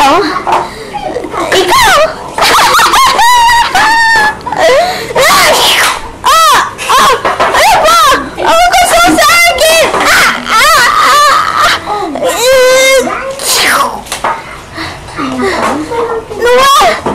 Ikaw? Ikaw? Ano ba? Ako gusto sa akin! Noah!